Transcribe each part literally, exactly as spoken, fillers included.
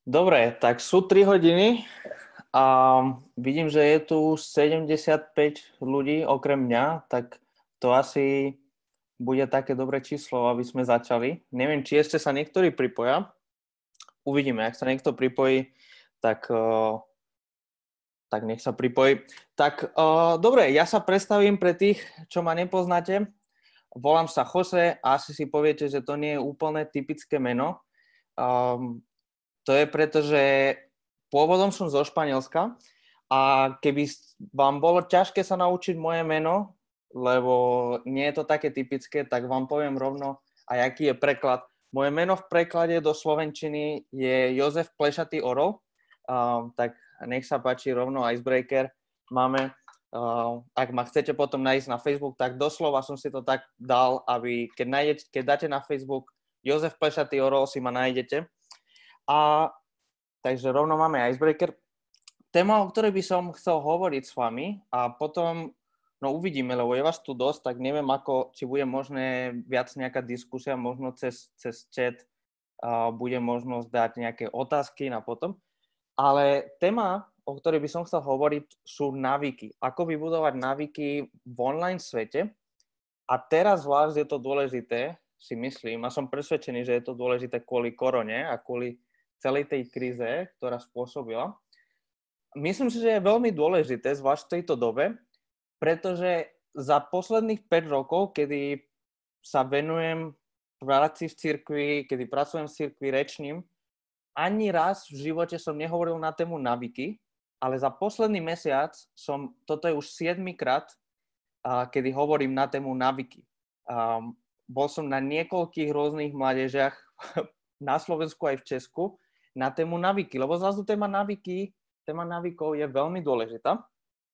Dobre, tak sú tri hodiny a vidím, že je tu sedemdesiatpäť ľudí okrem mňa, tak to asi bude také dobré číslo, aby sme začali. Neviem, či ešte sa niektorí pripoja. Uvidíme, ak sa niekto pripojí, tak, uh, tak nech sa pripojí. Tak uh, dobre, ja sa predstavím pre tých, čo ma nepoznáte. Volám sa Jose a asi si poviete, že to nie je úplne typické meno. Um, To je preto, že pôvodom som zo Španielska a keby vám bolo ťažké sa naučiť moje meno, lebo nie je to také typické, tak vám poviem rovno aj aký je preklad. Moje meno v preklade do slovenčiny je Jozef Plešatý orol, uh, tak nech sa páči rovno icebreaker. Máme, uh, ak ma chcete potom nájsť na Facebook, tak doslova som si to tak dal, aby keď, nájdete, keď dáte na Facebook Jozef Plešatý orol, si ma nájdete. A takže rovno máme icebreaker. Téma, o ktorej by som chcel hovoriť s vami a potom, no uvidíme, lebo je vás tu dosť, tak neviem, ako, či bude možné viac nejaká diskusia, možno cez, cez chat uh, bude možnosť dať nejaké otázky na potom. Ale téma, o ktorej by som chcel hovoriť, sú návyky. Ako vybudovať návyky v online svete. A teraz zvlášť je to dôležité, si myslím, a som presvedčený, že je to dôležité kvôli korone a kvôli celej tej kríze, ktorá spôsobila. Myslím si, že je veľmi dôležité, zvlášť v tejto dobe, pretože za posledných päť rokov, kedy sa venujem práci v cirkvi, kedy pracujem v cirkvi rečním, ani raz v živote som nehovoril na tému návyky, ale za posledný mesiac som, toto je už siedmykrát, kedy hovorím na tému návyky. Bol som na niekoľkých rôznych mládežiach na Slovensku aj v Česku, na tému návyky, lebo zrazu téma návyky, téma návykov je veľmi dôležitá.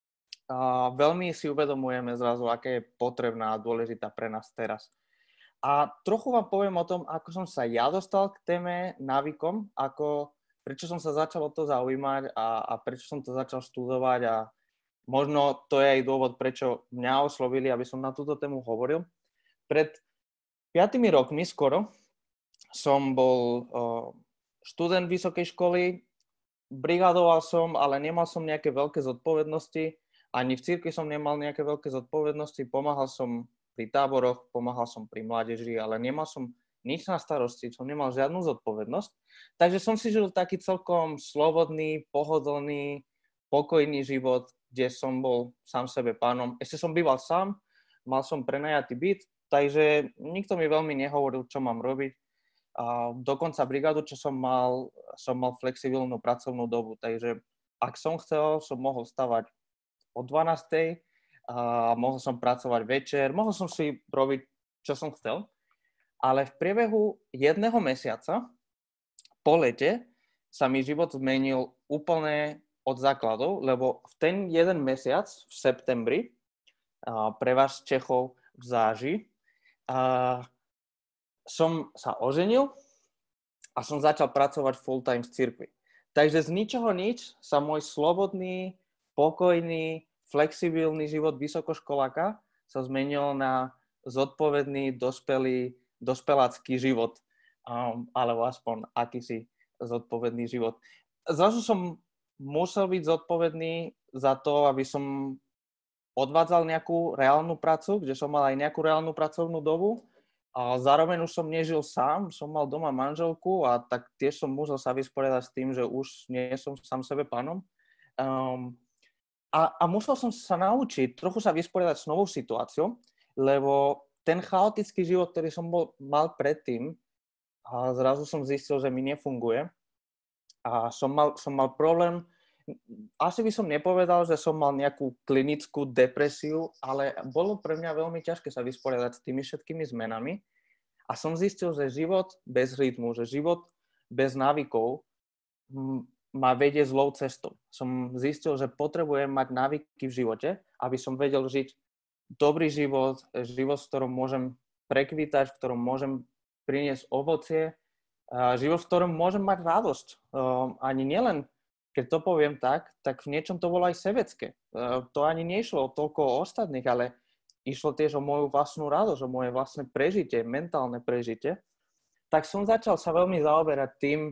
A veľmi si uvedomujeme zrazu, aká je potrebná a dôležitá pre nás teraz. A trochu vám poviem o tom, ako som sa ja dostal k téme návykom, ako, prečo som sa začal o to zaujímať a, a prečo som to začal študovať a možno to je aj dôvod, prečo mňa oslovili, aby som na túto tému hovoril. Pred piatimi rokmi skoro som bol uh, študent vysokej školy, brigadoval som, ale nemal som nejaké veľké zodpovednosti, ani v cirkvi som nemal nejaké veľké zodpovednosti, pomáhal som pri táboroch, pomáhal som pri mládeži, ale nemal som nič na starosti, som nemal žiadnu zodpovednosť. Takže som si žil taký celkom slobodný, pohodlný, pokojný život, kde som bol sám sebe pánom. Ešte som býval sám, mal som prenajatý byt, takže nikto mi veľmi nehovoril, čo mám robiť. A dokonca brigádu, čo som mal, som mal flexibilnú pracovnú dobu, takže ak som chcel, som mohol stavať o dvanástej a mohol som pracovať večer, mohol som si robiť, čo som chcel, ale v priebehu jedného mesiaca po lete sa mi život zmenil úplne od základov, lebo v ten jeden mesiac v septembri pre vás Čechov v záži a som sa oženil a som začal pracovať full-time v cirkvi. Takže z ničoho nič sa môj slobodný, pokojný, flexibilný život vysokoškoláka sa zmenil na zodpovedný, dospelý, dospelácky život. Um, alebo aspoň akýsi zodpovedný život. Zrazu som musel byť zodpovedný za to, aby som odvádzal nejakú reálnu prácu, kde som mal aj nejakú reálnu pracovnú dobu. A zároveň už som nežil sám, som mal doma manželku a tak tiež som musel sa vysporiadať s tým, že už nie som sám sebe pánom. Um, a, a musel som sa naučiť trochu sa vysporiadať s novou situáciou, lebo ten chaotický život, ktorý som bol, mal predtým, a zrazu som zistil, že mi nefunguje. A som mal, som mal problém, asi by som nepovedal, že som mal nejakú klinickú depresiu, ale bolo pre mňa veľmi ťažké sa vysporiadať s tými všetkými zmenami. A som zistil, že život bez rytmu, že život bez návykov ma vedie zlou cestou. Som zistil, že potrebujem mať návyky v živote, aby som vedel žiť dobrý život, život, v ktorom môžem prekvítať, v ktorom môžem priniesť ovocie, život, v ktorom môžem mať radosť. Ani nielen keď to poviem tak, tak v niečom to bolo aj sebecké. To ani nešlo toľko o ostatných, ale išlo tiež o moju vlastnú radosť, o moje vlastné prežitie, mentálne prežitie. Tak som začal sa veľmi zaoberať tým,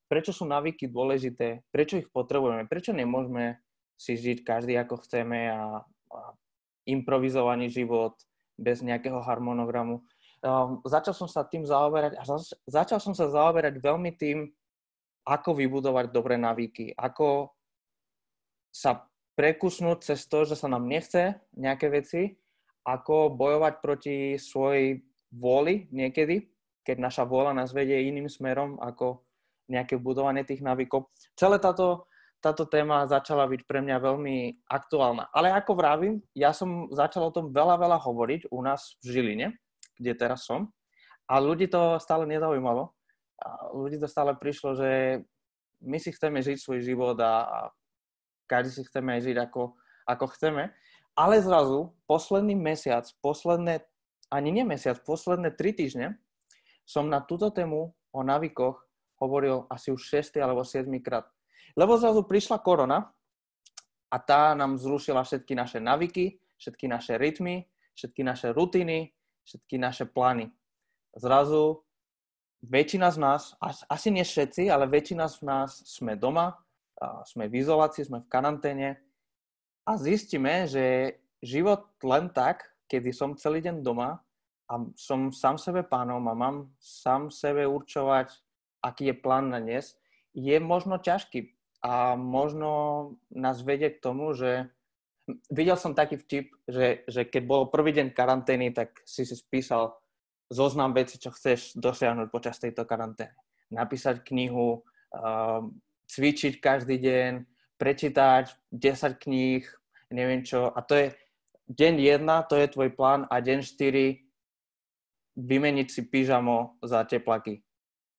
prečo sú návyky dôležité, prečo ich potrebujeme, prečo nemôžeme si žiť každý ako chceme a, a improvizovaný život bez nejakého harmonogramu. Um, začal som sa tým zaoberať a zač- začal som sa zaoberať veľmi tým, ako vybudovať dobré návyky, ako sa prekusnúť cez to, že sa nám nechce nejaké veci, ako bojovať proti svojej vôli niekedy, keď naša vôľa nás vedie iným smerom ako nejaké budovanie tých návykov. Celé táto, táto téma začala byť pre mňa veľmi aktuálna. Ale ako vravím, ja som začal o tom veľa, veľa hovoriť u nás v Žiline, kde teraz som. A ľudí to stále nezaujímalo. A ľudí to stále prišlo, že my si chceme žiť svoj život a, a každý si chceme aj žiť ako, ako chceme. Ale zrazu posledný mesiac, posledné, ani nie mesiac, posledné tri týždne som na túto tému o návykoch hovoril asi už šiesty alebo siedmy krát. Lebo zrazu prišla korona a tá nám zrušila všetky naše návyky, všetky naše rytmy, všetky naše rutiny, všetky naše plány. Zrazu väčšina z nás, asi nie všetci, ale väčšina z nás sme doma, sme v izolácii, sme v karanténe a zistíme, že život len tak, kedy som celý deň doma a som sám sebe pánom a mám sám sebe určovať, aký je plán na dnes, je možno ťažký a možno nás vedie k tomu, že videl som taký vtip, že, že keď bol prvý deň karantény, tak si si spísal zoznam veci, čo chceš dosiahnuť počas tejto karantény. Napísať knihu, um, cvičiť každý deň, prečítať desať kníh, neviem čo. A to je deň jedna, to je tvoj plán a deň štyri vymeniť si pyžamo za teplaky.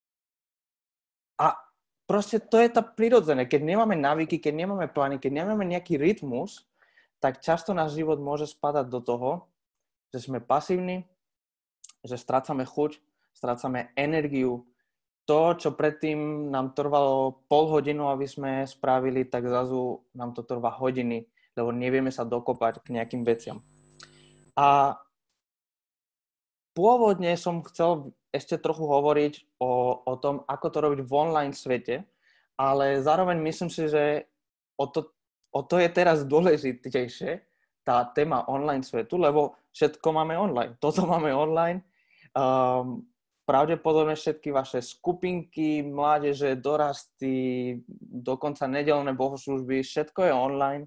A proste to je to prirodzené. Keď nemáme návyky, keď nemáme plány, keď nemáme nejaký rytmus, tak často náš život môže spadať do toho, že sme pasívni, že strácame chuť, strácame energiu. To, čo predtým nám trvalo pol hodinu, aby sme spravili, tak zrazu nám to trvá hodiny, lebo nevieme sa dokopať k nejakým veciam. A pôvodne som chcel ešte trochu hovoriť o, o tom, ako to robiť v online svete, ale zároveň myslím si, že o to, o to je teraz dôležitejšie, tá téma online svetu, lebo všetko máme online. Toto máme online. Um, pravdepodobne všetky vaše skupinky, mládeže, dorasty, dokonca nedeľné bohoslužby, všetko je online.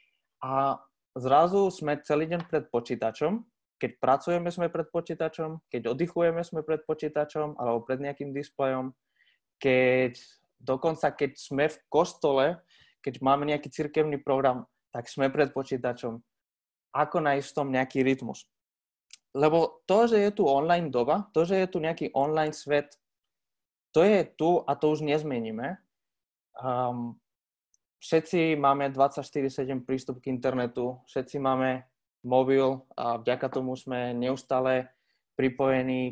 A zrazu sme celý deň pred počítačom. Keď pracujeme, sme pred počítačom. Keď oddychujeme, sme pred počítačom alebo pred nejakým displejom. Keď, dokonca keď sme v kostole, keď máme nejaký cirkevný program, tak sme pred počítačom. Ako nájsť v tom nejaký rytmus? Lebo to, že je tu online doba, to, že je tu nejaký online svet, to je tu a to už nezmeníme. Um, všetci máme dvadsaťštyri sedem prístup k internetu, všetci máme mobil a vďaka tomu sme neustále pripojení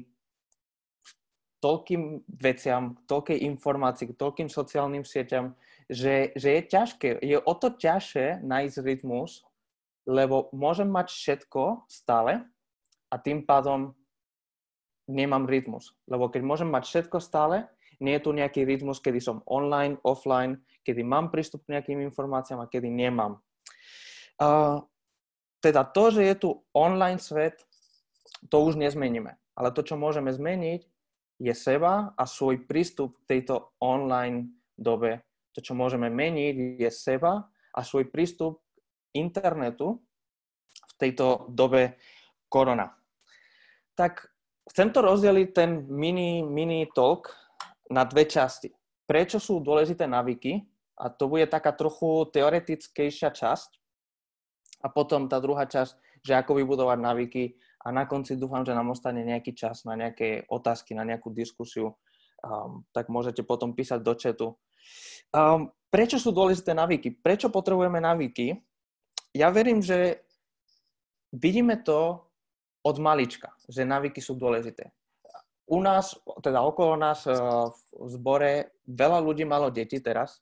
k toľkým veciam, k toľkej informácii, k toľkým sociálnym sieťam, že, že je ťažké. Je o to ťažšie nájsť rytmus, lebo môžem mať všetko stále, a tým pádom nemám rytmus. Lebo keď môžem mať všetko stále, nie je tu nejaký rytmus, kedy som online, offline, kedy mám prístup k nejakým informáciám a kedy nemám. Uh, teda to, že je tu online svet, to už nezmeníme. Ale to, čo môžeme zmeniť, je seba a svoj prístup k tejto online dobe. To, čo môžeme meniť, je seba a svoj prístup k internetu v tejto dobe korona. Tak chcem to rozdeliť ten mini, mini talk na dve časti. Prečo sú dôležité návyky? A to bude taká trochu teoretickejšia časť. A potom tá druhá časť, že ako vybudovať návyky. A na konci dúfam, že nám ostane nejaký čas na nejaké otázky, na nejakú diskusiu. Um, tak môžete potom písať do chatu. Um, prečo sú dôležité návyky? Prečo potrebujeme návyky? Ja verím, že vidíme to od malička, že návyky sú dôležité. U nás, teda okolo nás v zbore, veľa ľudí malo deti teraz.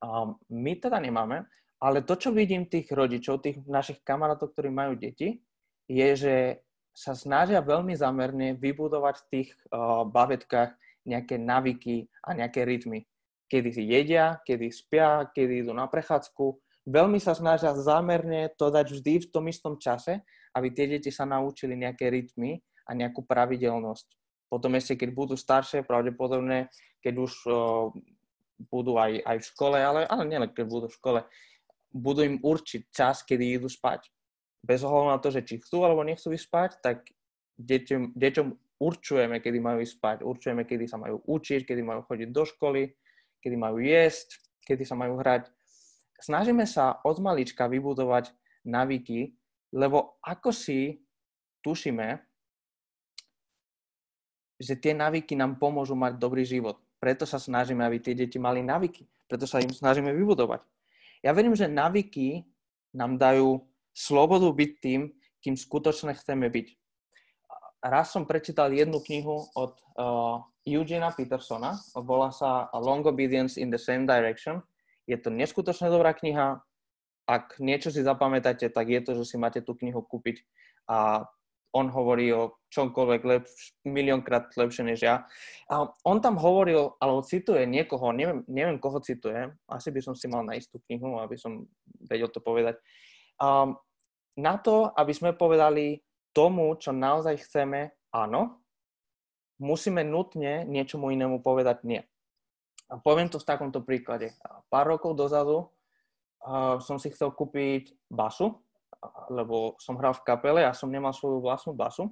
My teda nemáme, ale to, čo vidím tých rodičov, tých našich kamarátov, ktorí majú deti, je, že sa snažia veľmi zamerne vybudovať v tých babetkách nejaké návyky a nejaké rytmy. kedy si jedia, kedy spia, kedy idú na prechádzku. Veľmi sa snažia zámerne to dať vždy v tom istom čase, aby tie deti sa naučili nejaké rytmy a nejakú pravidelnosť. Potom ešte, keď budú staršie, pravdepodobne, keď už uh, budú aj, aj v škole, ale, ale nielen keď budú v škole, budú im určiť čas, kedy idú spať. Bez ohľadu na to, že či chcú alebo nechcú ísť spať, tak deťom, deťom určujeme, kedy majú ísť spať, určujeme, kedy sa majú učiť, kedy majú chodiť do školy, kedy majú jesť, kedy sa majú hrať. Snažíme sa od malička vybudovať návyky, lebo ako si tušíme, že tie návyky nám pomôžu mať dobrý život. Preto sa snažíme, aby tie deti mali návyky. Preto sa im snažíme vybudovať. Ja verím, že návyky nám dajú slobodu byť tým, kým skutočne chceme byť. Raz som prečítal jednu knihu od uh, Eugena Petersona, volá sa Long Obedience in the Same Direction. Je to neskutočne dobrá kniha. Ak niečo si zapamätáte, tak je to, že si máte tú knihu kúpiť. A on hovorí o čomkoľvek lepš- miliónkrát lepšie než ja. A on tam hovoril, alebo cituje niekoho, neviem, neviem koho cituje, asi by som si mal nájsť tú knihu, aby som vedel to povedať. Um, na to, aby sme povedali tomu, čo naozaj chceme, áno, musíme nutne niečomu inému povedať nie. A poviem to v takomto príklade. Pár rokov dozadu uh, som si chcel kúpiť basu, lebo som hral v kapele a som nemal svoju vlastnú basu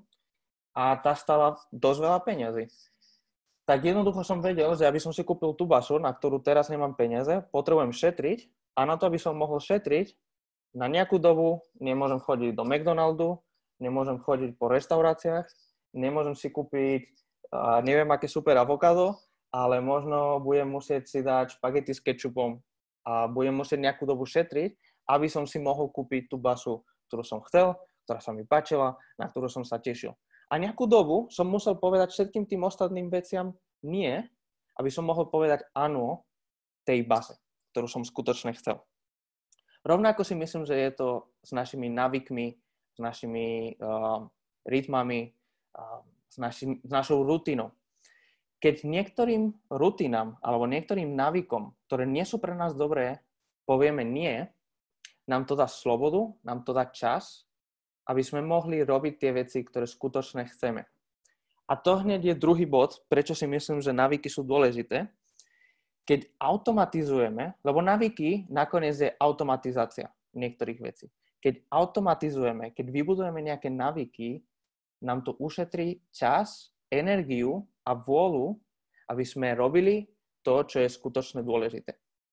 a tá stala dosť veľa peňazí. Tak jednoducho som vedel, že aby som si kúpil tú basu, na ktorú teraz nemám peniaze, potrebujem šetriť a na to, aby som mohol šetriť, na nejakú dobu nemôžem chodiť do McDonaldu, nemôžem chodiť po reštauráciách, nemôžem si kúpiť uh, neviem aké super avokádo, ale možno budem musieť si dať špagety s kečupom a budem musieť nejakú dobu šetriť, aby som si mohol kúpiť tú basu, ktorú som chcel, ktorá sa mi páčila, na ktorú som sa tešil. A nejakú dobu som musel povedať všetkým tým ostatným veciam nie, aby som mohol povedať áno tej base, ktorú som skutočne chcel. Rovnako si myslím, že je to s našimi návykmi, s našimi uh, rytmami, uh, s, našim, s našou rutinou. Keď niektorým rutinám alebo niektorým návykom, ktoré nie sú pre nás dobré, povieme nie, nám to dá slobodu, nám to dá čas, aby sme mohli robiť tie veci, ktoré skutočne chceme. A to hneď je druhý bod, prečo si myslím, že návyky sú dôležité. Keď automatizujeme, lebo návyky nakoniec je automatizácia niektorých vecí. Keď automatizujeme, keď vybudujeme nejaké návyky, nám to ušetrí čas, energiu a vôľu, aby sme robili to, čo je skutočne dôležité.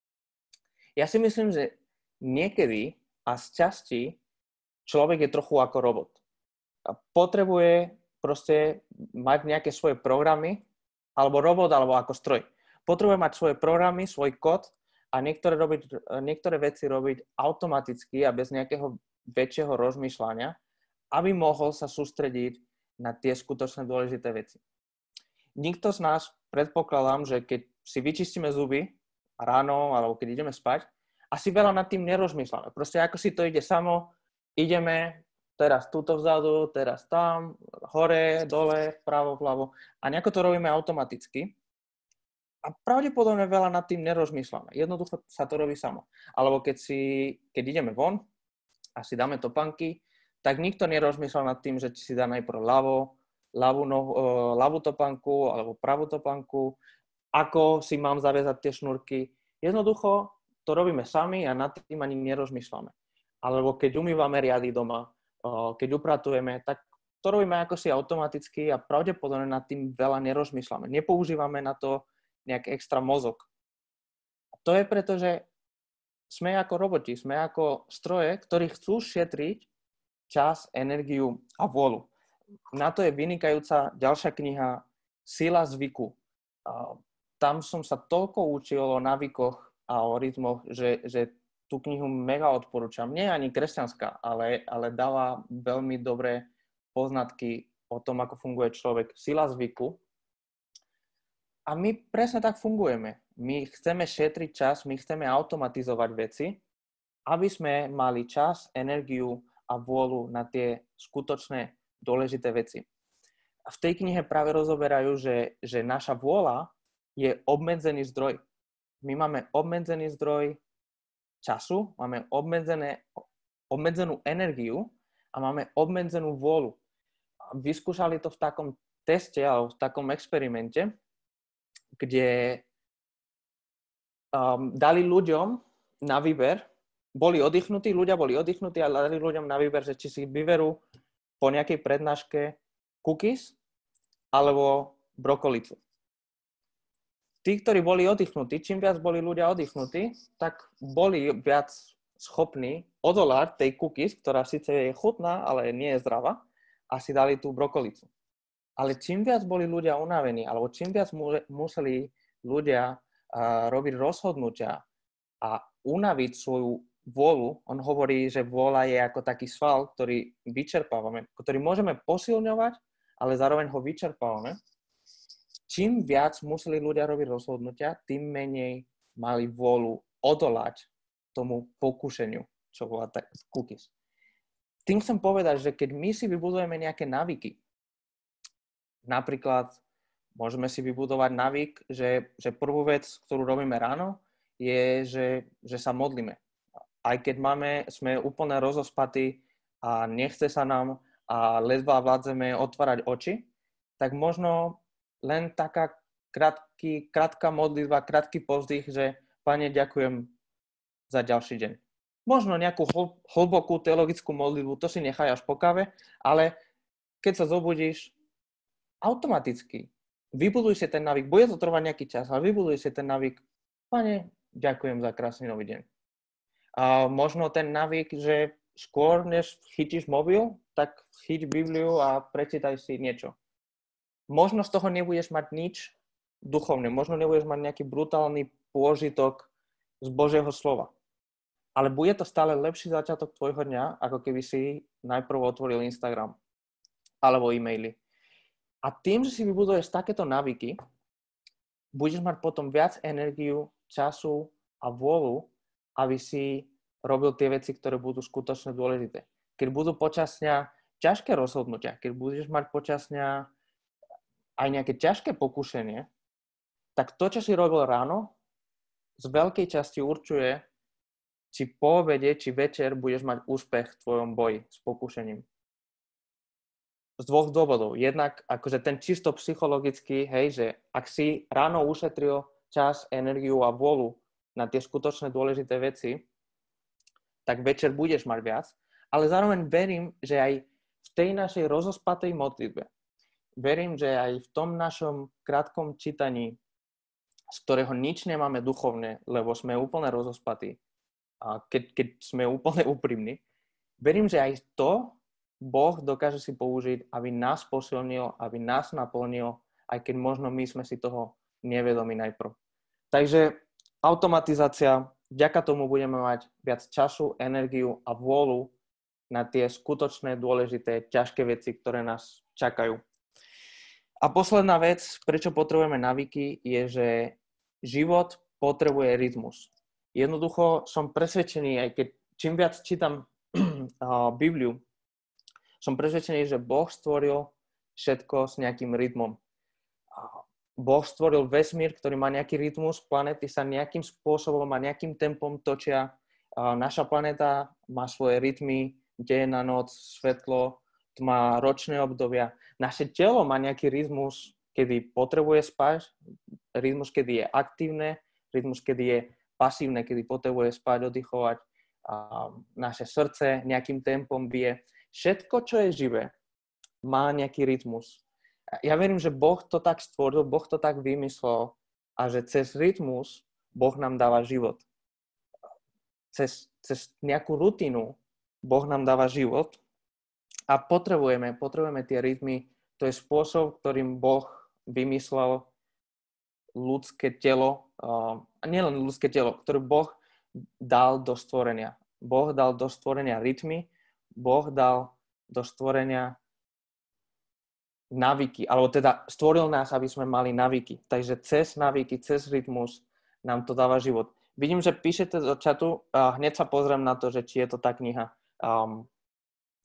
Ja si myslím, že niekedy a z časti človek je trochu ako robot. A potrebuje proste mať nejaké svoje programy, alebo robot, alebo ako stroj. Potrebuje mať svoje programy, svoj kód a niektoré, robiť, niektoré veci robiť automaticky a bez nejakého väčšieho rozmýšľania, aby mohol sa sústrediť na tie skutočne dôležité veci. Nikto z nás, predpokladám, že keď si vyčistíme zuby ráno alebo keď ideme spať, asi veľa nad tým nerozmýšľame. Proste ako si to ide samo, ideme teraz tuto vzadu, teraz tam, hore, dole, vpravo, vľavo a nejako to robíme automaticky a pravdepodobne veľa nad tým nerozmýšľame. Jednoducho sa to robí samo. Alebo keď, si, keď ideme von a si dáme topánky, tak nikto nerozmýšľa nad tým, že si dá najprv ľavo, ľavú, nohu, ľavú topánku alebo pravú topánku, ako si mám zaviazať tie šnúrky. Jednoducho to robíme sami a nad tým ani nerozmýšľame. Alebo keď umývame riady doma, keď upratujeme, tak to robíme ako si automaticky a pravdepodobne nad tým veľa nerozmýšľame. Nepoužívame na to nejak extra mozog. A to je preto, že sme ako roboti, sme ako stroje, ktorí chcú šetriť čas, energiu a vôľu. Na to je vynikajúca ďalšia kniha Sila zvyku. Tam som sa toľko učil o návykoch a o rytmoch, že, že tú knihu mega odporúčam. Nie je ani kresťanská, ale, ale dáva veľmi dobré poznatky o tom, ako funguje človek. Sila zvyku. A my presne tak fungujeme. My chceme šetriť čas, my chceme automatizovať veci, aby sme mali čas, energiu a vôľu na tie skutočné dôležité veci. A v tej knihe práve rozoberajú, že, že naša vôľa je obmedzený zdroj. my máme obmedzený zdroj času, máme obmedzené, obmedzenú energiu a máme obmedzenú vôľu. Vyskúšali to v takom teste alebo v takom experimente, kde um, dali ľuďom na výber, boli oddychnutí, ľudia boli oddychnutí a dali ľuďom na výber, že či si vyberú po nejakej prednáške cookies alebo brokolicu. Tí, ktorí boli oddychnutí, čím viac boli ľudia oddychnutí, tak boli viac schopní odolať tej cookies, ktorá síce je chutná, ale nie je zdravá, a si dali tú brokolicu. Ale čím viac boli ľudia unavení, alebo čím viac mu- museli ľudia uh, robiť rozhodnutia a unaviť svoju vôľu, on hovorí, že vôľa je ako taký sval, ktorý vyčerpávame, ktorý môžeme posilňovať, ale zároveň ho vyčerpávame. Čím viac museli ľudia robiť rozhodnutia, tým menej mali vôľu odolať tomu pokušeniu, čo bola tak cookies. Tým chcem povedať, že keď my si vybudujeme nejaké návyky, napríklad môžeme si vybudovať návyk, že, že prvú vec, ktorú robíme ráno, je, že, že sa modlíme. Aj keď máme, sme úplne rozospatí a nechce sa nám a ledva vládzeme otvárať oči, tak možno len taká krátky, krátka modlitba, krátky povzdych, že Pane, ďakujem za ďalší deň. Možno nejakú hlbokú teologickú modlitbu, to si nechaj až po kave, ale keď sa zobudíš, automaticky vybuduj si ten návyk, bude to trvať nejaký čas, ale vybuduj si ten návyk, Pane, ďakujem za krásny nový deň. A možno ten návyk, že skôr než chytíš mobil, tak chyť Bibliu a prečítaj si niečo. Možno z toho nebudeš mať nič duchovné, možno nebudeš mať nejaký brutálny pôžitok z Božieho slova. Ale bude to stále lepší začiatok tvojho dňa, ako keby si najprv otvoril Instagram alebo e-maily. A tým, že si vybuduješ takéto návyky, budeš mať potom viac energiu, času a vôľu, aby si robil tie veci, ktoré budú skutočne dôležité. Keď budú počas dňa ťažké rozhodnutia, keď budeš mať počas dňa aj nejaké ťažké pokušenie, tak to, čo si robil ráno, z veľkej časti určuje, či po obede, či večer budeš mať úspech v tvojom boji s pokušením. Z dvoch dôvodov. Jednak akože ten čisto psychologický, hej, že ak si ráno ušetril čas, energiu a vôľu na tie skutočne dôležité veci, tak večer budeš mať viac. Ale zároveň verím, že aj v tej našej rozospatej modlitbe, verím, že aj v tom našom krátkom čítaní, z ktorého nič nemáme duchovné, lebo sme úplne rozospatí, a keď, keď sme úplne úprimní, verím, že aj to Boh dokáže si použiť, aby nás posilnil, aby nás naplnil, aj keď možno my sme si toho nevedomi najprv. Takže automatizácia, vďaka tomu budeme mať viac času, energiu a vôľu na tie skutočné, dôležité, ťažké veci, ktoré nás čakajú. A posledná vec, prečo potrebujeme návyky, je, že život potrebuje rytmus. Jednoducho som presvedčený, aj keď čím viac čítam Bibliu, som presvedčený, že Boh stvoril všetko s nejakým rytmom. Boh stvoril vesmír, ktorý má nejaký rytmus, planety sa nejakým spôsobom a nejakým tempom točia. Naša planéta má svoje rytmy, deň a noc, svetlo, tma, ročné obdobia. Naše telo má nejaký rytmus, kedy potrebuje spať, rytmus, kedy je aktívne, rytmus, kedy je pasívne, kedy potrebuje spať, oddychovať. Naše srdce nejakým tempom bije. Všetko, čo je živé, má nejaký rytmus. Ja verím, že Boh to tak stvoril, Boh to tak vymyslel a že cez rytmus Boh nám dáva život. Cez, cez nejakú rutinu Boh nám dáva život a potrebujeme, potrebujeme tie rytmy. To je spôsob, ktorým Boh vymyslel ľudské telo, a nielen ľudské telo, ktoré Boh dal do stvorenia. Boh dal do stvorenia rytmy, Boh dal do stvorenia návyky, alebo teda stvoril nás, aby sme mali návyky. Takže cez návyky, cez rytmus nám to dáva život. Vidím, že píšete do čatu a hneď sa pozriem na to, že či je to tá kniha. Um,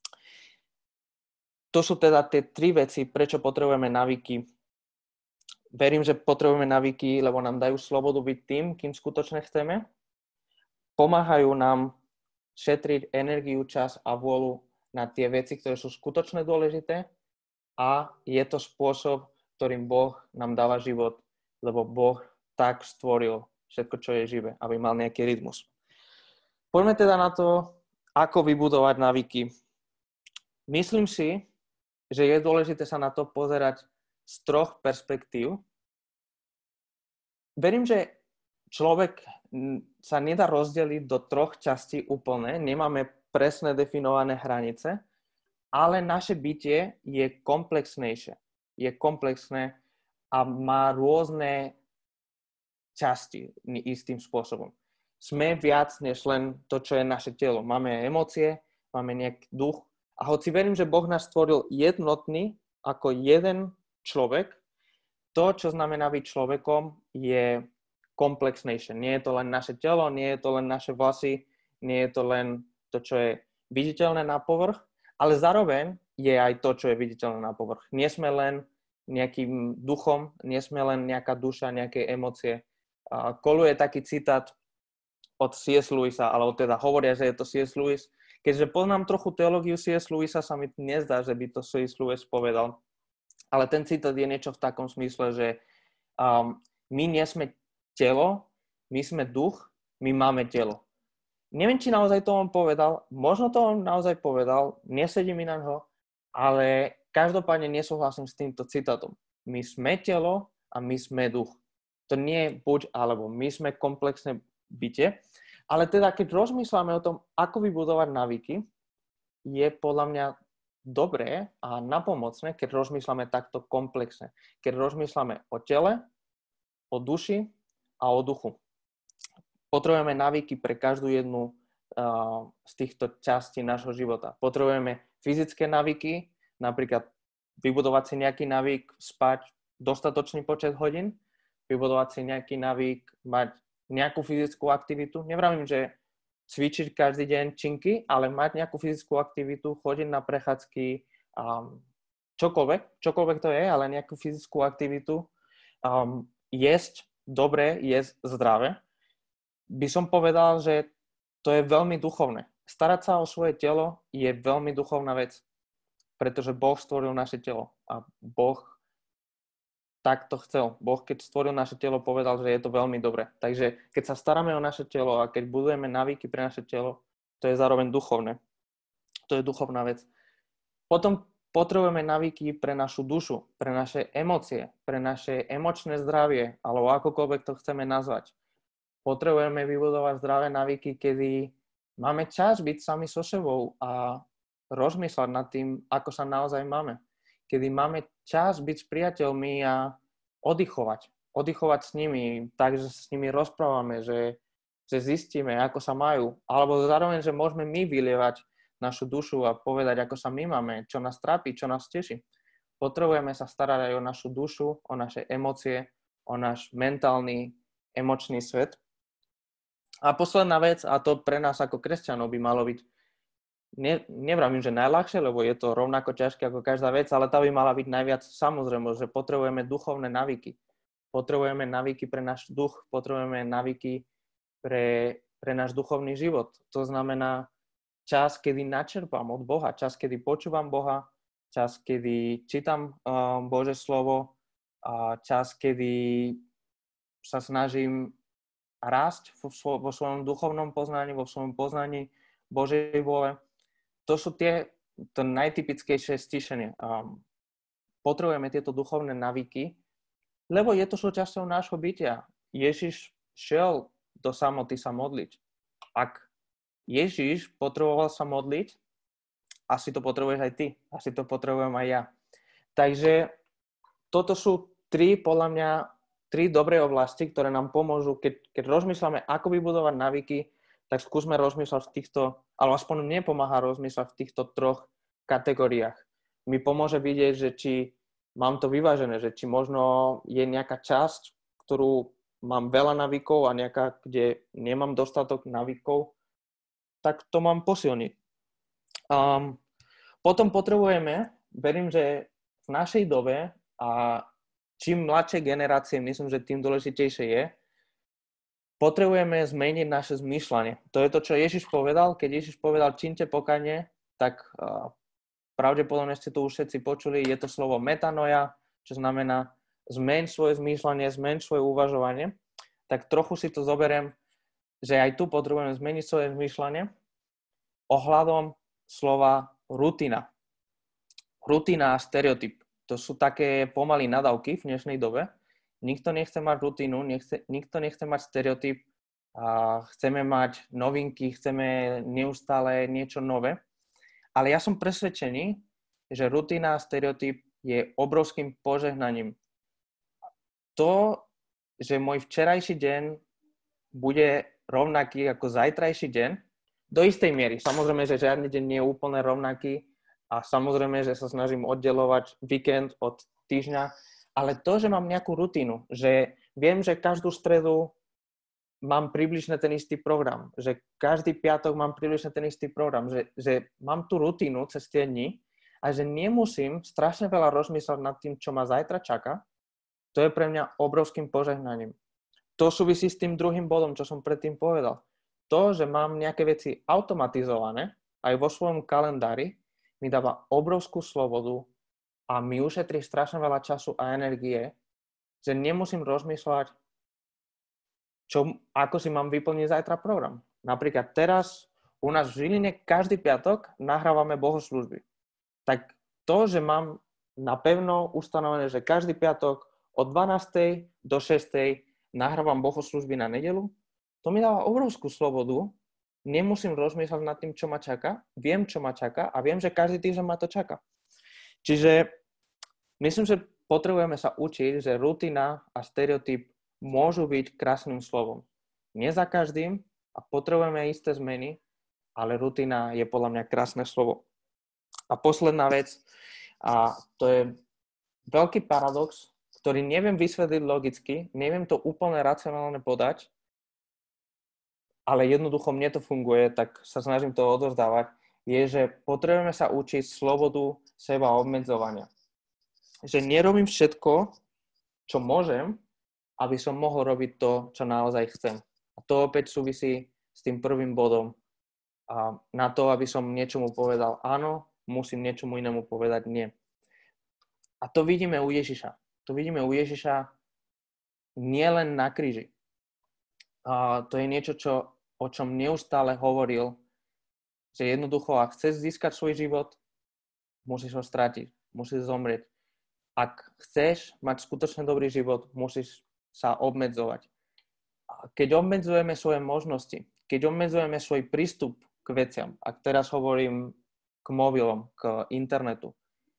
to sú teda tie tri veci, prečo potrebujeme návyky. verím, že potrebujeme navyky, lebo nám dajú slobodu byť tým, kým skutočne chceme. Pomáhajú nám šetriť energiu, čas a vôľu na tie veci, ktoré sú skutočne dôležité a je to spôsob, ktorým Boh nám dáva život, lebo Boh tak stvoril všetko, čo je živé, aby mal nejaký rytmus. Poďme teda na to, ako vybudovať navyky. Myslím si, že je dôležité sa na to pozerať z troch perspektív. Verím, že človek sa nedá rozdeliť do troch častí úplne, nemáme presne definované hranice, ale naše bytie je komplexnejšie. Je komplexné a má rôzne časti istým spôsobom. Sme viac než len to, čo je naše telo. Máme emócie, máme nejaký duch. A hoci verím, že Boh nás stvoril jednotný ako jeden človek, to, čo znamená byť človekom, je komplexnejšie. Nie je to len naše telo, nie je to len naše vlasy, nie je to len to, čo je viditeľné na povrch, ale zároveň je aj to, čo je viditeľné na povrch. Nie sme len nejakým duchom, nie sme len nejaká duša, nejaké emócie. Koluje taký citát od C S. Lewisa, alebo teda hovoria, že je to C S. Lewis. Keďže poznám trochu teológiu C S. Lewisa, sa mi nezdá, že by to C S. Lewis povedal. Ale ten citát je niečo v takom smysle, že um, my nie sme telo, my sme duch, my máme telo. Neviem, či naozaj to on povedal, možno to on naozaj povedal, nesedí mi na ňo, ale každopádne nesúhlasím s týmto citátom. My sme telo a my sme duch. To nie je buď alebo, my sme komplexné bytie. Ale teda, keď rozmýšľame o tom, ako vybudovať návyky, je podľa mňa dobré a napomocné, keď rozmýšľame takto komplexne. Keď rozmýšľame o tele, o duši a o duchu. Potrebujeme návyky pre každú jednu uh, z týchto častí nášho života. Potrebujeme fyzické návyky, napríklad vybudovať si nejaký návyk spať dostatočný počet hodín, vybudovať si nejaký návyk mať nejakú fyzickú aktivitu. Nevravím, že cvičiť každý deň činky, ale mať nejakú fyzickú aktivitu, chodiť na prechádzky, um, čokoľvek, čokoľvek to je, ale nejakú fyzickú aktivitu, um, jesť dobre, jesť zdravé. By som povedal, že to je veľmi duchovné. Starať sa o svoje telo je veľmi duchovná vec, pretože Boh stvoril naše telo a Boh tak to chcel. Boh, keď stvoril naše telo, povedal, že je to veľmi dobre. Takže keď sa staráme o naše telo a keď budujeme návyky pre naše telo, to je zároveň duchovné. To je duchovná vec. Potom potrebujeme návyky pre našu dušu, pre naše emócie, pre naše emočné zdravie, alebo akokoľvek to chceme nazvať. Potrebujeme vybudovať zdravé návyky, kedy máme čas byť sami so sebou a rozmýšľať nad tým, ako sa naozaj máme. Kedy máme čas byť s priateľmi a oddychovať. Oddychovať s nimi, takže s nimi rozprávame, že, že zistíme, ako sa majú. Alebo zároveň, že môžeme my vylievať našu dušu a povedať, ako sa my máme, čo nás trápi, čo nás teší. Potrebujeme sa starať aj o našu dušu, o naše emócie, o náš mentálny, emočný svet. A posledná vec, a to pre nás ako kresťanov by malo byť, Ne, nevravím, že najľahšie, lebo je to rovnako ťažké ako každá vec, ale tá by mala byť najviac samozrejme, že potrebujeme duchovné návyky. Potrebujeme návyky pre náš duch, potrebujeme návyky pre, pre náš duchovný život. To znamená čas, kedy načerpám od Boha, čas, kedy počúvam Boha, čas, kedy čítam um, Božie slovo, a čas, kedy sa snažím rásť vo, vo svojom duchovnom poznaní, vo svojom poznaní Božej vôle. To sú tie to najtypickejšie stíšenie. Um, potrebujeme tieto duchovné návyky, lebo je to súčasťou nášho bytia. Ježiš šiel do samoty sa modliť. Ak Ježiš potreboval sa modliť, asi to potrebuješ aj ty. Asi to potrebujem aj ja. Takže toto sú tri, podľa mňa, tri dobré oblasti, ktoré nám pomôžu, keď, keď rozmýšľame, ako vybudovať návyky, tak skúsme rozmýšľať v týchto, ale aspoň mne pomáha rozmýšľať v týchto troch kategóriách. Mi pomôže vidieť, že či mám to vyvážené, že či možno je nejaká časť, ktorú mám veľa návykov a nejaká, kde nemám dostatok návykov, tak to mám posilniť. Um, potom potrebujeme, verím, že v našej dobe a čím mladšie generácie, myslím, že tým dôležitejšie je, potrebujeme zmeniť naše zmýšľanie. To je to, čo Ježiš povedal. Keď Ježiš povedal, čínte pokanie, tak uh, pravdepodobne ste to už všetci počuli, je to slovo metanoia, čo znamená zmeň svoje zmýšľanie, zmeň svoje uvažovanie. Tak trochu si to zoberiem, že aj tu potrebujeme zmeniť svoje zmýšľanie ohľadom slova rutina. Rutina a stereotyp. To sú také pomaly nadávky v dnešnej dobe. Nikto nechce mať rutinu, nechce, nikto nechce mať stereotyp. A chceme mať novinky, chceme neustále niečo nové. Ale ja som presvedčený, že rutina a stereotyp je obrovským požehnaním. To, že môj včerajší deň bude rovnaký ako zajtrajší deň, do istej miery. Samozrejme, že žiadny deň nie je úplne rovnaký a samozrejme, že sa snažím oddelovať víkend od týždňa, ale to, že mám nejakú rutinu, že viem, že každú stredu mám približne ten istý program, že každý piatok mám približne ten istý program, že, že mám tú rutinu cez tie dni a že nemusím strašne veľa rozmýšľať nad tým, čo ma zajtra čaká, to je pre mňa obrovským požehnaním. To súvisí s tým druhým bodom, čo som predtým povedal. To, že mám nejaké veci automatizované aj vo svojom kalendári, mi dáva obrovskú slobodu a mi ušetrí strašne veľa času a energie, že nemusím rozmýšľať, čo, ako si mám vyplniť zajtra program. Napríklad teraz u nás v Žiline každý piatok nahrávame bohoslužby. Tak to, že mám napevno ustanovené, že každý piatok od dvanástej do šiestej nahrávam bohoslužby na nedeľu, to mi dáva obrovskú slobodu, nemusím rozmýšľať nad tým, čo ma čaká, viem, čo ma čaká a viem, že každý týždeň ma to čaká. Čiže myslím, že potrebujeme sa učiť, že rutina a stereotyp môžu byť krásnym slovom. Nie za každým a potrebujeme isté zmeny, ale rutina je podľa mňa krásne slovo. A posledná vec, a to je veľký paradox, ktorý neviem vysvetliť logicky, neviem to úplne racionálne podať, ale jednoducho mne to funguje, tak sa snažím to odozdávať, je, že potrebujeme sa učiť slobodu seba obmedzovania. Že nerobím všetko, čo môžem, aby som mohol robiť to, čo naozaj chcem. A to opäť súvisí s tým prvým bodom. A na to, aby som niečomu povedal áno, musím niečomu inému povedať nie. A to vidíme u Ježiša. To vidíme u Ježiša nielen na kríži. A to je niečo, čo, o čom neustále hovoril, že jednoducho, ak chceš získať svoj život, musíš ho stratiť, musíš zomrieť. Ak chceš mať skutočne dobrý život, musíš sa obmedzovať. A keď obmedzujeme svoje možnosti, keď obmedzujeme svoj prístup k veciam, ak teraz hovorím k mobilom, k internetu,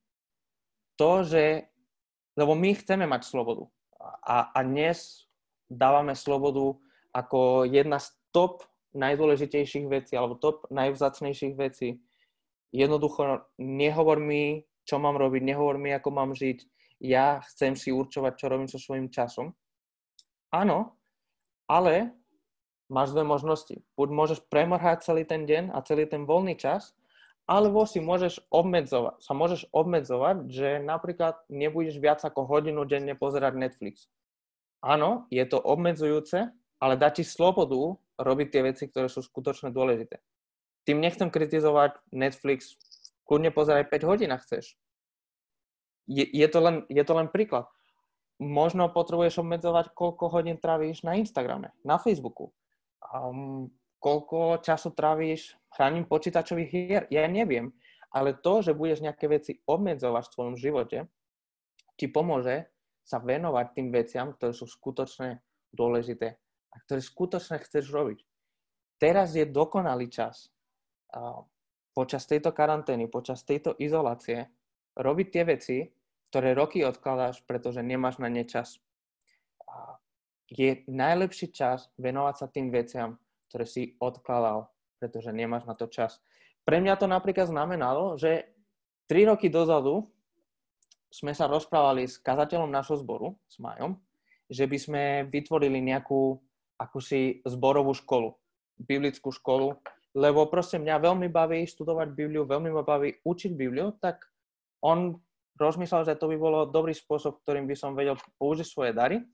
to, že, lebo my chceme mať slobodu a, a dnes dávame slobodu ako jedna z top najdôležitejších vecí alebo top najvzácnejších vecí. Jednoducho nehovor mi, čo mám robiť, nehovor mi, ako mám žiť. Ja chcem si určovať, čo robím so svojím časom. Áno, ale máš dve možnosti. Buď môžeš premrhať celý ten deň a celý ten voľný čas, alebo si môžeš obmedzovať, sa môžeš obmedzovať, že napríklad nebudeš viac ako hodinu denne pozerať Netflix. Áno, je to obmedzujúce, ale dá ti slobodu robiť tie veci, ktoré sú skutočne dôležité. Tým nechcem kritizovať Netflix, kľudne pozeraj päť hodín, ak chceš. Je, je, to len, je to len príklad. Možno potrebuješ obmedzovať, koľko hodín trávíš na Instagrame, na Facebooku. Um, koľko času trávíš hraním počítačových hier, ja neviem. Ale to, že budeš nejaké veci obmedzovať v tvojom živote, ti pomôže sa venovať tým veciam, ktoré sú skutočne dôležité a ktoré skutočne chceš robiť. Teraz je dokonalý čas uh, počas tejto karantény, počas tejto izolácie robiť tie veci, ktoré roky odkladáš, pretože nemáš na ne čas. Uh, je najlepší čas venovať sa tým veciam, ktoré si odkladal, pretože nemáš na to čas. Pre mňa to napríklad znamenalo, že tri roky dozadu sme sa rozprávali s kazateľom nášho zboru, s Majom, že by sme vytvorili nejakú akúsi zborovú školu, biblickú školu, lebo proste mňa veľmi baví študovať Bibliu, veľmi ma baví učiť Bibliu, tak on rozmýšľal, že to by bolo dobrý spôsob, ktorým by som vedel použiť svoje dary.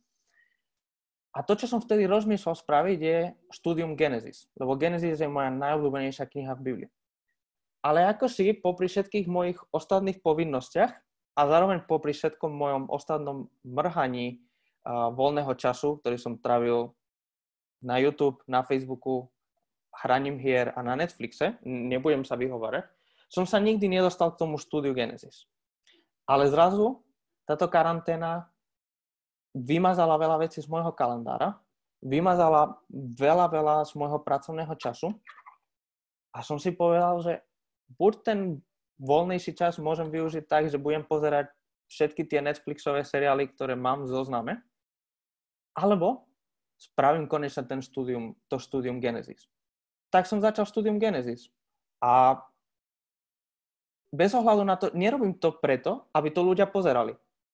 A to, čo som vtedy rozmýšľal spraviť, je štúdium Genesis. Lebo Genesis je moja najobľúbenejšia kniha v Biblii. Ale ako si popri všetkých mojich ostatných povinnostiach a zároveň popri všetkom mojom ostatnom mrhaní uh, voľného času, ktorý som trávil na YouTube, na Facebooku, hraním hier a na Netflixe, nebudem sa vyhovárať, som sa nikdy nedostal k tomu štúdiu Genesis. Ale zrazu táto karanténa vymazala veľa vecí z môjho kalendára, vymazala veľa, veľa z môjho pracovného času a som si povedal, že buď ten voľnejší čas môžem využiť tak, že budem pozerať všetky tie Netflixové seriály, ktoré mám v zozname, alebo spravím konečne ten štúdium, to štúdium Genesis. Tak som začal štúdium Genesis. A bez ohľadu na to, nerobím to preto, aby to ľudia pozerali.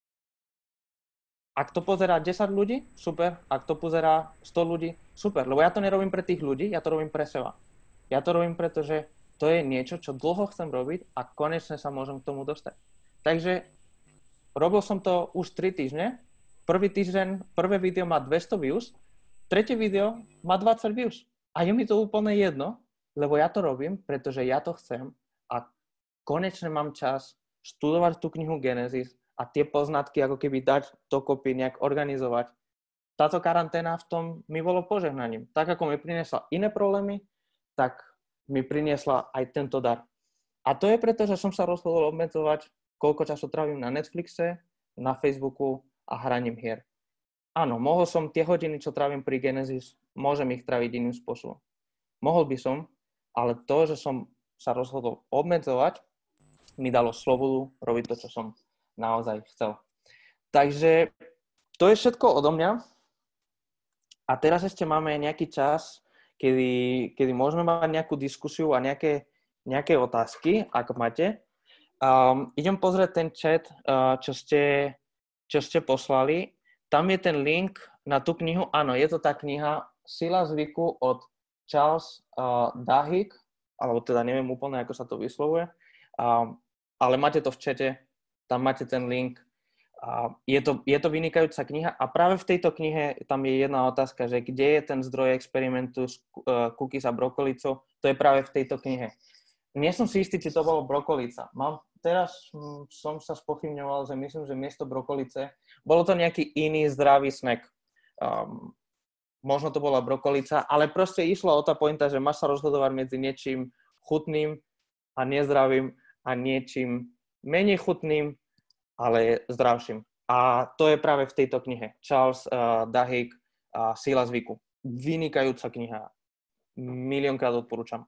Ak to pozerá desať ľudí, super. Ak to pozerá sto ľudí, super. Lebo ja to nerobím pre tých ľudí, ja to robím pre seba. Ja to robím, pretože to je niečo, čo dlho chcem robiť a konečne sa môžem k tomu dostať. Takže robil som to už tri týždne. Prvý týždeň, prvé video má dvesto views, tretie video má dvadsať views. A je mi to úplne jedno, lebo ja to robím, pretože ja to chcem a konečne mám čas študovať tú knihu Genesis a tie poznatky ako keby dať dokopy, nejak organizovať. Táto karanténa v tom mi bolo požehnaním. Tak ako mi priniesla iné problémy, tak mi priniesla aj tento dar. A to je preto, že som sa rozhodol obmedzovať, koľko času trávim na Netflixe, na Facebooku a hraním hier. Áno, mohol som tie hodiny, čo trávim pri Genesis, môžem ich tráviť iným spôsobom. Mohol by som, ale to, že som sa rozhodol obmedzovať, mi dalo slobodu robiť to, čo som naozaj chcel. Takže to je všetko odo mňa. A teraz ešte máme nejaký čas, kedy, kedy môžeme mať nejakú diskusiu a nejaké, nejaké otázky, ak máte. Um, idem pozrieť ten chat, uh, čo ste, čo ste poslali. Tam je ten link na tú knihu. Áno, je to tá kniha Sila zvyku od Charles uh, Duhigg, alebo teda neviem úplne, ako sa to vyslovuje, uh, ale máte to v čete, tam máte ten link. Uh, je, to, je to vynikajúca kniha a práve v tejto knihe tam je jedna otázka, že kde je ten zdroj experimentu s uh, cookies a brokolicou, to je práve v tejto knihe. Nie som si istý, či to bolo brokolica. Mám, teraz hm, som sa spochybňoval, že myslím, že miesto brokolice bolo to nejaký iný zdravý snack. Um, možno to bola brokolica, ale proste išlo o tá pointa, že máš sa rozhodovať medzi niečím chutným a nezdravým a niečím menej chutným, ale zdravším. A to je práve v tejto knihe. Charles uh, Duhigg, uh, Sila zvyku. Vynikajúca kniha. Miliónkrát odporúčam.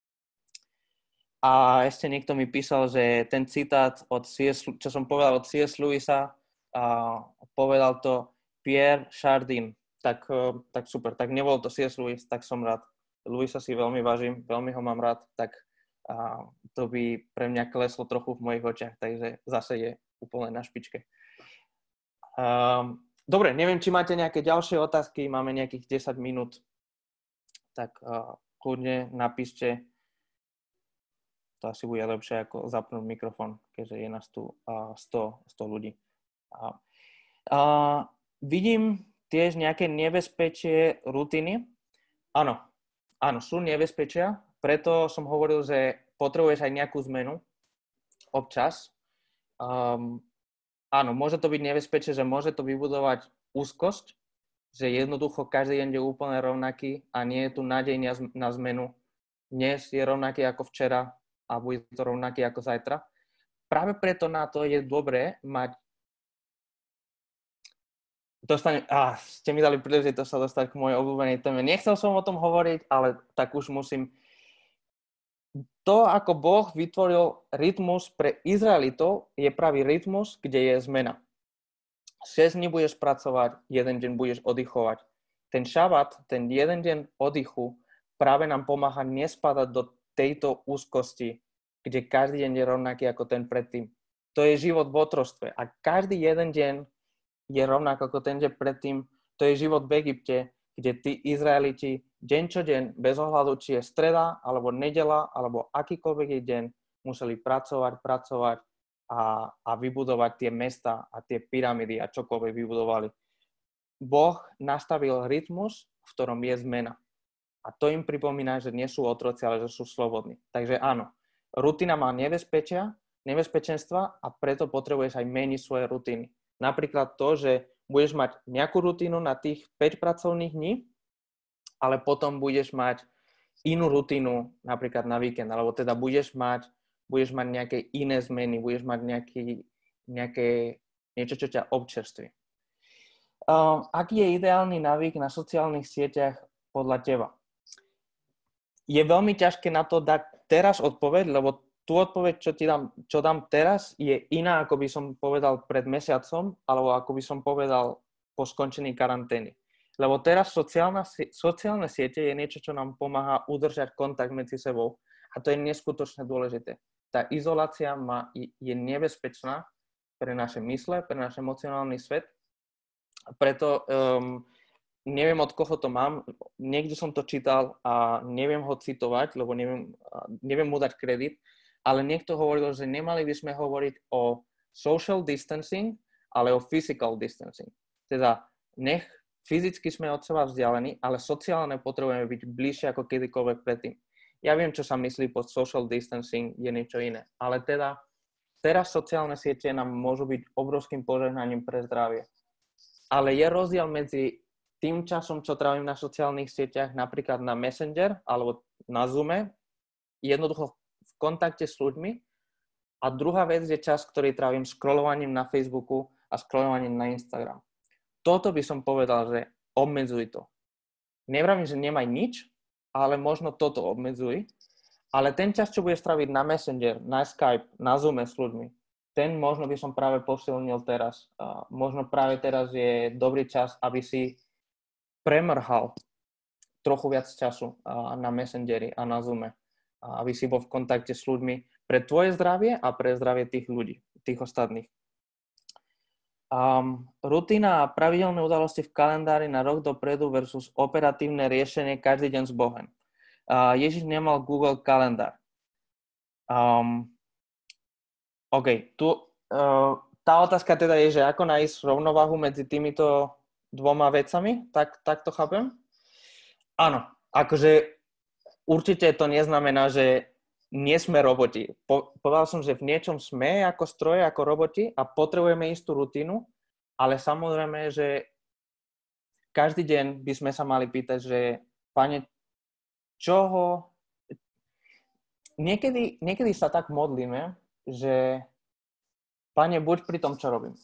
A ešte niekto mi písal, že ten citát, od C S, čo som povedal od C S Lewisa, uh, povedal to Pierre Chardin. Tak, uh, tak super, tak nebol to C S Lewis, tak som rád. Lewisa si veľmi vážim, veľmi ho mám rád, tak uh, to by pre mňa kleslo trochu v mojich očiach, takže zase je úplne na špičke. Um, dobre, neviem, či máte nejaké ďalšie otázky, máme nejakých desať minút, tak uh, kľudne napíšte. To asi bude lepšie ako zapnúť mikrofón, keďže je nás tu uh, sto, sto ľudí. Uh, uh, vidím tiež nejaké nebezpečie rutiny. Áno, áno, sú nebezpečia, preto som hovoril, že potrebuješ aj nejakú zmenu občas. Um, áno, môže to byť nebezpečie, že môže to vybudovať úzkosť, že jednoducho každý deň je úplne rovnaký a nie je tu nádej na zmenu. Dnes je rovnaký ako včera a bude to rovnaký ako zajtra. Práve preto na to je dobré mať... Dostane... Á, ste mi dali príležitosť sa dostať k mojej obľúbenej téme. Nechcel som o tom hovoriť, ale tak už musím. To, ako Boh vytvoril rytmus pre Izraelitov, je pravý rytmus, kde je zmena. šesť dní budeš pracovať, jeden deň budeš oddychovať. Ten šabat, ten jeden deň oddychu práve nám pomáha nespadať do tejto úzkosti, kde každý deň je rovnaký ako ten predtým. To je život v otroctve. A každý jeden deň je rovnako ako ten deň predtým. To je život v Egypte, kde tí Izraeliti deň čo deň, bez ohľadu, či je streda, alebo nedela, alebo akýkoľvek je deň, museli pracovať, pracovať a a, a vybudovať tie mesta a tie pyramídy a čokoľvek vybudovali. Boh nastavil rytmus, v ktorom je zmena. A to im pripomína, že nie sú otroci, ale že sú slobodní. Takže áno, rutina má nebezpečia, nebezpečenstva a preto potrebuješ aj meniť svoje rutiny. Napríklad to, že budeš mať nejakú rutinu na tých päť pracovných dní, ale potom budeš mať inú rutinu napríklad na víkend, alebo teda budeš mať, budeš mať nejaké iné zmeny, budeš mať nejaký, nejaké, niečo, čo ťa občerství. Um, aký je ideálny návyk na sociálnych sieťach podľa teba? Je veľmi ťažké na to dať teraz odpoveď, lebo tú odpoveď, čo ti dám, čo dám teraz, je iná, ako by som povedal pred mesiacom, alebo ako by som povedal po skončení karantény. Lebo teraz sociálna, sociálne siete je niečo, čo nám pomáha udržať kontakt medzi sebou. A to je neskutočne dôležité. Tá izolácia má, je nebezpečná pre naše mysle, pre náš emocionálny svet. Preto um, neviem, od koho to mám. Niekde som to čítal a neviem ho citovať, lebo neviem, neviem mu dať kredit. Ale niekto hovoril, že nemali by sme hovoriť o social distancing, ale o physical distancing. Teda nech fyzicky sme od seba vzdialení, ale sociálne potrebujeme byť bližšie ako kedykoľvek predtým. Ja viem, čo sa myslí pod social distancing, je niečo iné. Ale teda teraz sociálne siete nám môžu byť obrovským požehnaním pre zdravie. Ale je rozdiel medzi tým časom, čo trávim na sociálnych sieťach, napríklad na Messenger alebo na Zoome, jednoducho v kontakte s ľuďmi. A druhá vec je čas, ktorý trávim scrollovaním na Facebooku a scrollovaním na Instagram. Toto by som povedal, že obmedzuj to. Nevravím, že nemaj nič, ale možno toto obmedzuj. Ale ten čas, čo budeš tráviť na Messenger, na Skype, na Zoome s ľuďmi, ten možno by som práve posilnil teraz. Uh, možno práve teraz je dobrý čas, aby si premrhal trochu viac času uh, na Messengeri a na Zoome. Uh, aby si bol v kontakte s ľuďmi pre tvoje zdravie a pre zdravie tých ľudí, tých ostatných. Um, rutina a pravidelné udalosti v kalendári na rok dopredu versus operatívne riešenie každý deň s Bohem. Uh, Ježiš nemal Google kalendár. Um, OK, tu, uh, tá otázka teda je, že ako nájsť rovnováhu medzi týmito dvoma vecami, tak, tak to chápem? Áno, akože určite to neznamená, že nie sme roboti. Po, povedal som, že v niečom sme ako stroje, ako roboti a potrebujeme istú rutinu, ale samozrejme, že každý deň by sme sa mali pýtať, že Pane, čoho... Niekedy, niekedy sa tak modlíme, že Pane, buď pri tom, čo robím.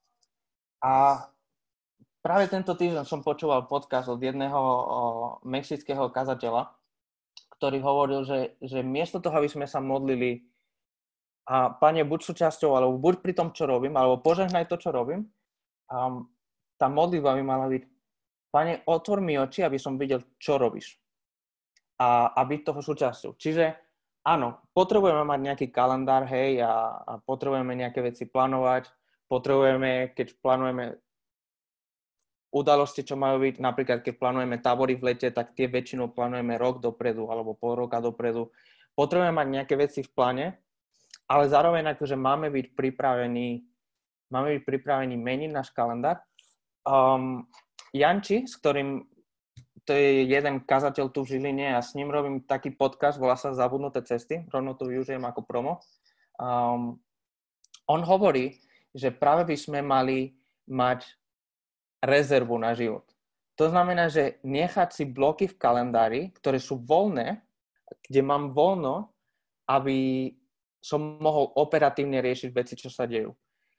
A práve tento týždeň som počúval podcast od jedného o, mexického kazateľa, ktorý hovoril, že, že miesto toho, aby sme sa modlili a Pane, buď súčasťou, alebo buď pri tom, čo robím, alebo požehnaj to, čo robím, um, tá modlitba by mala byť, Pane, otvor mi oči, aby som videl, čo robíš. A, a byť toho súčasťou. Čiže áno, potrebujeme mať nejaký kalendár, hej, a, a potrebujeme nejaké veci plánovať, potrebujeme, keď plánujeme udalosti, čo majú byť, napríklad keď plánujeme tábory v lete, tak tie väčšinou plánujeme rok dopredu alebo pol roka dopredu. Potrebujeme mať nejaké veci v pláne, ale zároveň akože máme byť pripravení, máme byť pripravení meniť náš kalendár. Um, Janči, s ktorým, to je jeden kazateľ tu v Žiline a s ním robím taký podcast, volá sa Zabudnuté cesty, rovno to využijem ako promo. Um, on hovorí, že práve by sme mali mať rezervu na život. To znamená, že nechať si bloky v kalendári, ktoré sú voľné, kde mám voľno, aby som mohol operatívne riešiť veci, čo sa dejú.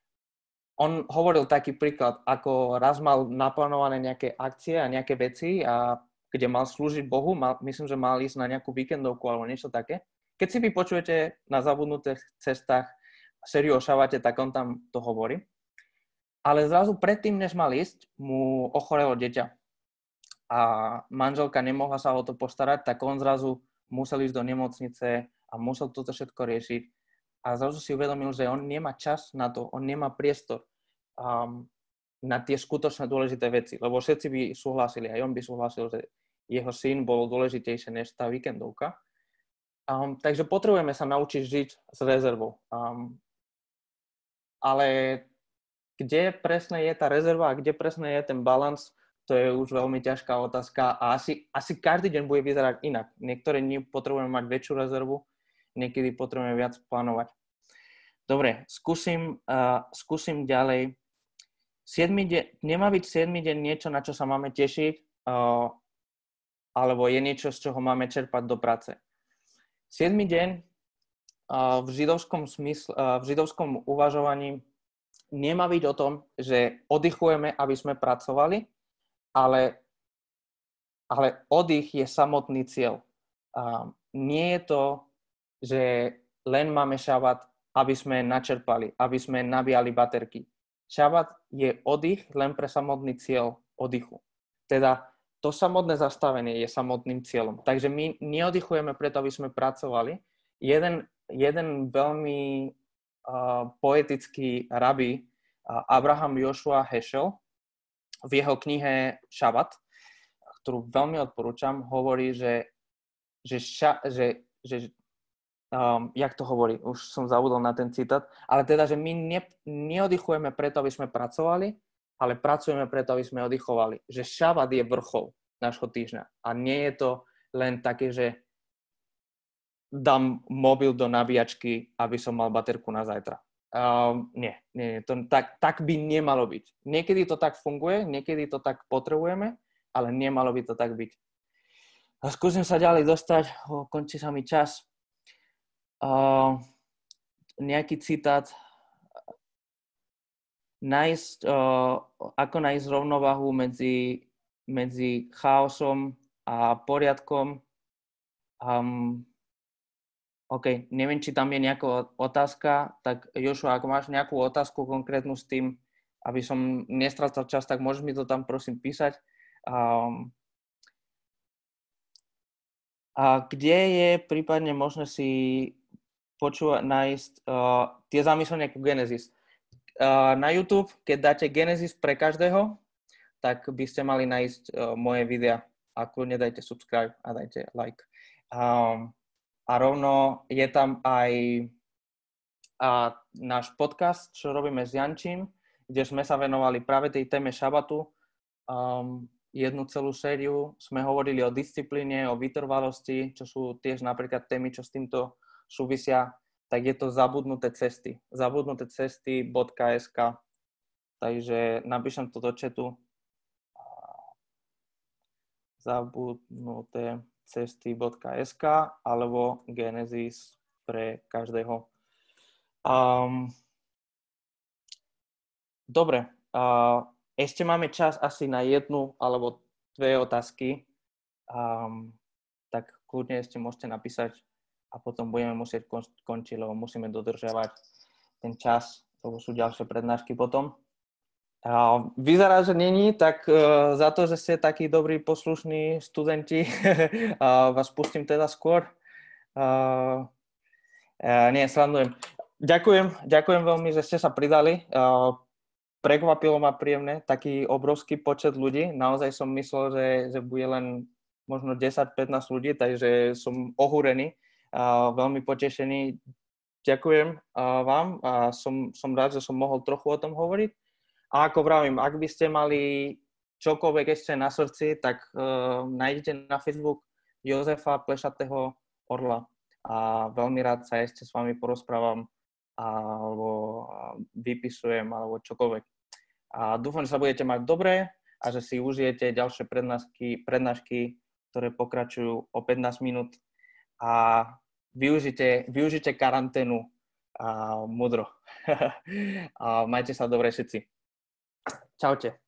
On hovoril taký príklad, ako raz mal naplánované nejaké akcie a nejaké veci, a kde mal slúžiť Bohu, mal, myslím, že mal ísť na nejakú víkendovku alebo niečo také. Keď si vy počujete na Zabudnutých cestách sériu o šabate, tak on tam to hovorí. Ale zrazu predtým, než mal ísť, mu ochorelo dieťa. A manželka nemohla sa o to postarať, tak on zrazu musel ísť do nemocnice a musel toto všetko riešiť. A zrazu si uvedomil, že on nemá čas na to, on nemá priestor um, na tie skutočne dôležité veci. Lebo všetci by súhlasili, aj on by súhlasil, že jeho syn bol dôležitejšie než tá víkendovka. Um, takže potrebujeme sa naučiť žiť s rezervou. Um, ale kde presne je tá rezerva a kde presne je ten balans, to je už veľmi ťažká otázka a asi, asi každý deň bude vyzerať inak. Niektoré dni potrebujeme mať väčšiu rezervu, niekedy potrebujeme viac plánovať. Dobre, skúsim, uh, skúsim ďalej. siedmy deň, nemá byť siedmy deň niečo, na čo sa máme tešiť, uh, alebo je niečo, z čoho máme čerpať do práce. siedmy deň uh, v židovskom smysle, uh, v židovskom uvažovaní nemá byť o tom, že oddychujeme, aby sme pracovali, ale, ale oddych je samotný cieľ. Uh, nie je to, že len máme šabat, aby sme načerpali, aby sme nabíjali baterky. Šabat je oddych len pre samotný cieľ oddychu. Teda to samotné zastavenie je samotným cieľom. Takže my neoddychujeme preto, aby sme pracovali. Jeden, jeden veľmi uh, poetický rabi, Abraham Joshua Heschel, v jeho knihe Šabat, ktorú veľmi odporúčam, hovorí, že, že, ša, že, že um, jak to hovorí, už som zabudol na ten citát, ale teda, že my ne, neoddychujeme preto, aby sme pracovali, ale pracujeme preto, aby sme oddychovali. Že šabat je vrchol nášho týždňa a nie je to len také, že dám mobil do nabíjačky, aby som mal baterku na zajtra. Um, nie, nie, to tak, tak by nemalo byť. Niekedy to tak funguje, niekedy to tak potrebujeme, ale nemalo by to tak byť. A skúsim sa ďalej dostať, oh, končí sa mi čas. Uh, nejaký citát. Nájsť, uh, ako nájsť rovnováhu medzi, medzi chaosom a poriadkom. Um, OK, neviem, či tam je nejaká otázka, tak Jošua, ako máš nejakú otázku konkrétnu s tým, aby som nestracal čas, tak môžeš mi to tam prosím písať. Um, a kde je prípadne možné si počúvať, nájsť uh, tie zamyslenia ku Genesis? Uh, na YouTube, keď dáte Genesis pre každého, tak by ste mali nájsť uh, moje videa. A kľudne dajte subscribe a dajte like. Um, A rovno je tam aj a, náš podcast, čo robíme s Jančím, kde sme sa venovali práve tej téme šabatu. Um, jednu celú sériu sme hovorili o disciplíne, o vytrvalosti, čo sú tiež napríklad témy, čo s týmto súvisia. Tak je to Zabudnuté cesty. zabudnuté cesty bodka es ká. Takže napíšem to do chatu. Zabudnuté cesty bodka es ká alebo Genesis pre každého. Um, dobre, uh, ešte máme čas asi na jednu alebo dve otázky, um, tak kľudne ešte môžete napísať a potom budeme musieť kon- končiť, lebo musíme dodržiavať ten čas, lebo sú ďalšie prednášky potom. Uh, vyzerá, že není, tak uh, za to, že ste takí dobrí, poslušní študenti, uh, vás pustím teda skôr. Uh, uh, nie, srandujem. Ďakujem, ďakujem veľmi, že ste sa pridali. Uh, prekvapilo ma príjemne taký obrovský počet ľudí. Naozaj som myslel, že, že bude len možno desať pätnásť ľudí, takže som ohúrený, uh, veľmi potešený. Ďakujem uh, vám a som, som rád, že som mohol trochu o tom hovoriť. A ako vravím, ak by ste mali čokoľvek ešte na srdci, tak uh, nájdete na Facebook Jozefa Plešatého Orla a veľmi rád sa ešte s vami porozprávam alebo vypisujem alebo čokoľvek. A dúfam, že sa budete mať dobre a že si užijete ďalšie prednášky, prednášky ktoré pokračujú o pätnásť minút a využite, využite karanténu a múdro. A majte sa dobre všetci. Čaute.